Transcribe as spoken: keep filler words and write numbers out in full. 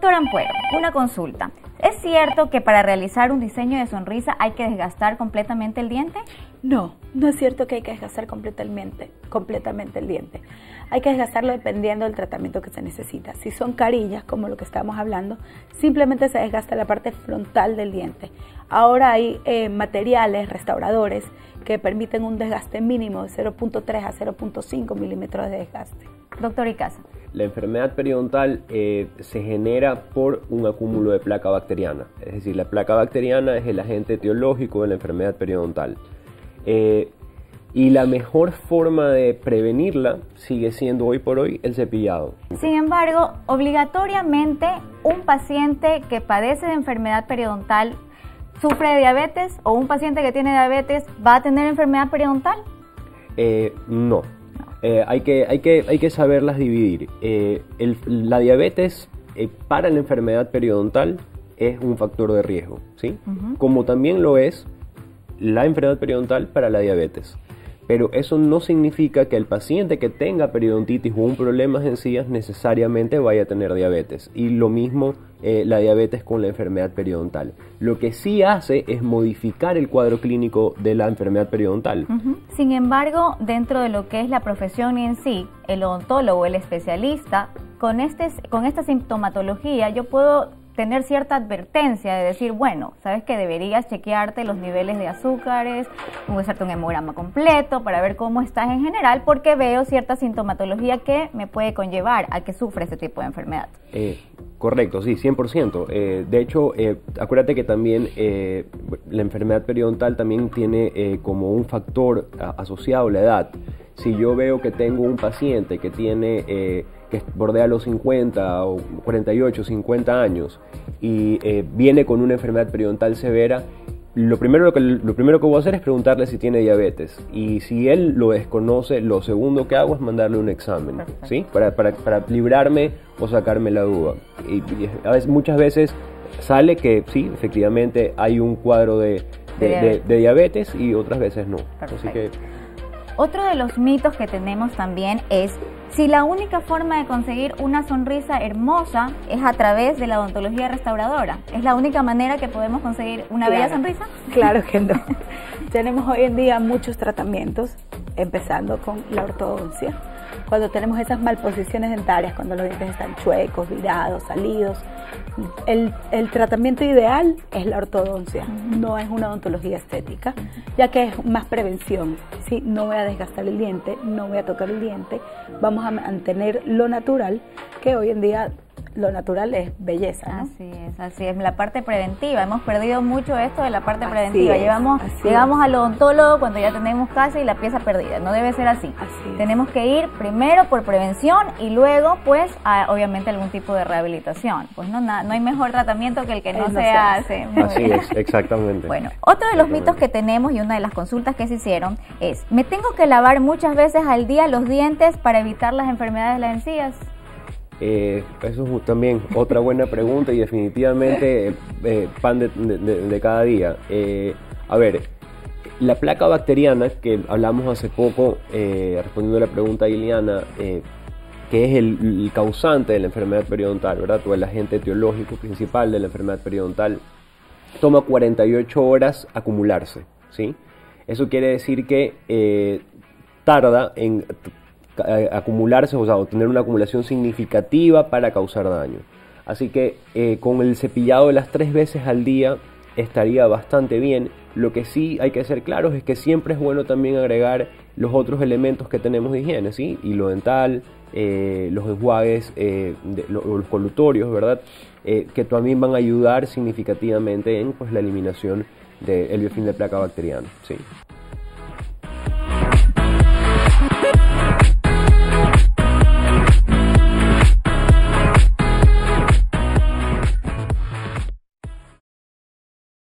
Doctor Ampuero, una consulta. ¿Es cierto que para realizar un diseño de sonrisa hay que desgastar completamente el diente? No, no es cierto que hay que desgastar completamente, completamente el diente. Hay que desgastarlo dependiendo del tratamiento que se necesita. Si son carillas, como lo que estamos hablando, simplemente se desgasta la parte frontal del diente. Ahora hay eh, materiales restauradores que permiten un desgaste mínimo de cero punto tres a cero punto cinco milímetros de desgaste. Doctor Icaza. La enfermedad periodontal eh, se genera por un acúmulo de placa bacteriana. Es decir, la placa bacteriana es el agente etiológico de la enfermedad periodontal. Eh, y la mejor forma de prevenirla sigue siendo hoy por hoy el cepillado. Sin embargo, obligatoriamente un paciente que padece de enfermedad periodontal sufre de diabetes, o un paciente que tiene diabetes va a tener enfermedad periodontal. Eh, no. Eh, hay, que, hay, que, hay que saberlas dividir. Eh, el, la diabetes eh, para la enfermedad periodontal es un factor de riesgo, ¿sí? Uh-huh. Como también lo es la enfermedad periodontal para la diabetes. Pero eso no significa que el paciente que tenga periodontitis o un problema de encías necesariamente vaya a tener diabetes. Y lo mismo eh, la diabetes con la enfermedad periodontal. Lo que sí hace es modificar el cuadro clínico de la enfermedad periodontal. Uh-huh. Sin embargo, dentro de lo que es la profesión en sí, el odontólogo, el especialista, con, este, con esta sintomatología yo puedo tener cierta advertencia de decir, bueno, sabes que deberías chequearte los niveles de azúcares, hacerte un hemograma completo para ver cómo estás en general, porque veo cierta sintomatología que me puede conllevar a que sufra este tipo de enfermedad. Eh, correcto, sí, cien por ciento. Eh, de hecho, eh, acuérdate que también eh, la enfermedad periodontal también tiene eh, como un factor a, asociado la edad. Si yo veo que tengo un paciente que tiene... Eh, que bordea los cincuenta o cuarenta y ocho, cincuenta años y eh, viene con una enfermedad periodontal severa, lo primero que, lo primero que voy a hacer es preguntarle si tiene diabetes, y si él lo desconoce, lo segundo que hago es mandarle un examen, ¿sí? para, para, para librarme o sacarme la duda. Y, y a veces, muchas veces sale que sí, efectivamente hay un cuadro de, de, de, de, de diabetes, y otras veces no. Así que... Otro de los mitos que tenemos también es si la única forma de conseguir una sonrisa hermosa es a través de la odontología restauradora. ¿Es la única manera que podemos conseguir una claro, bella sonrisa? Claro que no. Tenemos hoy en día muchos tratamientos, empezando con la ortodoncia. Cuando tenemos esas malposiciones dentarias, cuando los dientes están chuecos, virados, salidos, el, el tratamiento ideal es la ortodoncia, no es una odontología estética, ya que es más prevención, ¿sí? No voy a desgastar el diente, no voy a tocar el diente, vamos a mantener lo natural, que hoy en día lo natural es belleza, ¿no? Así es, así es, la parte preventiva, hemos perdido mucho esto de la parte así preventiva, es, Llevamos, llegamos es. al odontólogo cuando ya tenemos casi la pieza perdida, no debe ser así, así tenemos que ir primero por prevención y luego pues a, obviamente algún tipo de rehabilitación, pues no, na, no hay mejor tratamiento que el que no, no se, se hace. Muy así bien. Es, exactamente. Bueno, otro de los mitos que tenemos y una de las consultas que se hicieron es, ¿me tengo que lavar muchas veces al día los dientes para evitar las enfermedades de las encías? Eh, eso es también otra buena pregunta y definitivamente eh, pan de, de, de cada día. Eh, a ver, la placa bacteriana que hablamos hace poco, eh, respondiendo a la pregunta de Iliana, eh, que es el, el causante de la enfermedad periodontal, ¿verdad? O el agente etiológico principal de la enfermedad periodontal, toma cuarenta y ocho horas acumularse, ¿sí? Eso quiere decir que eh, tarda en acumularse, o sea, tener una acumulación significativa para causar daño. Así que eh, con el cepillado de las tres veces al día estaría bastante bien. Lo que sí hay que ser claros es que siempre es bueno también agregar los otros elementos que tenemos de higiene, ¿sí? Hilo dental, eh, los enjuagues, eh, de, los, los colutorios, ¿verdad? Eh, que también van a ayudar significativamente en pues, la eliminación del biofilm de placa bacteriana, ¿sí?